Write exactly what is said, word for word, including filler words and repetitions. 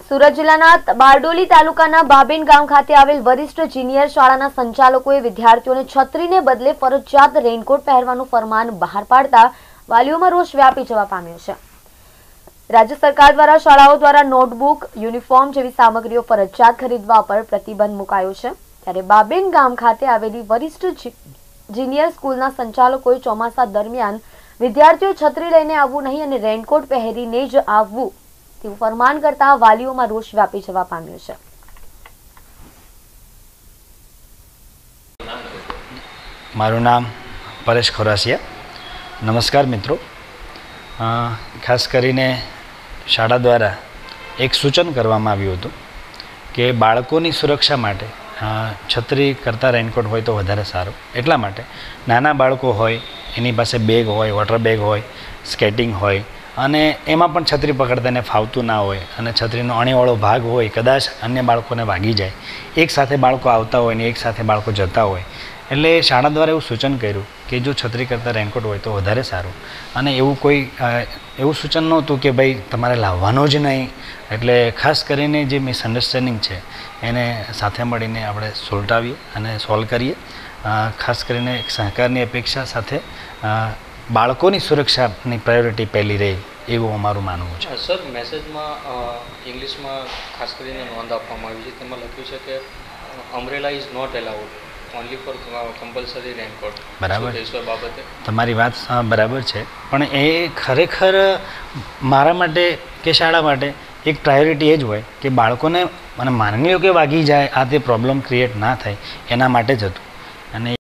સુરત જિલ્લાના બારડોલી તાલુકાના બાબેન ગામ ખાતે આવેલ વરિષ્ઠ જુનિયર શાળાના સંચાલકોએ વિદ્યાર્થીઓને છત્રીને બદલે ફરજિયાત રેઇનકોટ પહેરવાનું ફરમાન બહાર પાડતા વાલીઓમાં રોષ વ્યાપી જવા પામ્યો છે। રાજ્ય સરકાર દ્વારા શાળાઓ દ્વારા નોટબુક, યુનિફોર્મ જેવી સામગ્રીઓ ફરજિયાત ખરીદવા પર પ્રતિબંધ મુકાયો છે, ત્યારે બાબેન ગામ ખાતે આવેલી વરિષ્ઠ જુનિયર સ્કૂલના સંચાલકોએ ચોમાસા દરમિયાન વિદ્યાર્થીઓ છત્રી લઈને આવવું નહીં અને રેઇનકોટ પહેરીને જ આવવું તેવું ફરમાન કરતા વાલીઓમાં રોષ વ્યાપી જવા પામ્યો છે। મારું નામ પરેશ ખોરાસિયા। નમસ્કાર મિત્રો, ખાસ કરીને શાળા દ્વારા એક સૂચન કરવામાં આવ્યું હતું કે બાળકોની સુરક્ષા માટે છત્રી કરતાં રેઇનકોટ હોય તો વધારે સારું। એટલા માટે નાના બાળકો હોય, એની પાસે બેગ હોય, વોટર બેગ હોય, સ્કેટિંગ હોય અને એમાં પણ છત્રી પકડતાને ફાવતું ના હોય અને છત્રીનો અણીવાળો ભાગ હોય, કદાચ અન્ય બાળકોને વાગી જાય, એક સાથે બાળકો આવતા હોય ને એક સાથે બાળકો જતા હોય, એટલે શાળા દ્વારા એવું સૂચન કર્યું કે જો છત્રી કરતાં રેઇનકોટ હોય તો વધારે સારું। અને એવું કોઈ એવું સૂચન નહોતું કે ભાઈ તમારે લાવવાનો જ નહીં। એટલે ખાસ કરીને જે મિસઅન્ડરસ્ટેન્ડિંગ છે એને સાથે મળીને આપણે સુલટાવીએ અને સોલ્વ કરીએ। ખાસ કરીને એક સહકારની અપેક્ષા સાથે બાળકોની સુરક્ષાની પ્રાયોરિટી પહેલી રહે એવું અમારું માનવું છે। સર, મેસેજમાં ઇંગ્લિશમાં ખાસ કરીને નોંધ આપવામાં આવી છે, તેમાં લખ્યું છે કે umbrella is not allowed, only for compulsory raincoat. બરાબર, એ બાબતે તમારી તમારી વાત બરાબર છે, પણ એ ખરેખર મારા માટે કે શાળા માટે એક પ્રાયોરિટી એ જ હોય કે બાળકોને મને માની લો કે વાગી જાય, આ તે પ્રોબ્લેમ ક્રિએટ ના થાય એના માટે જ હતું। અને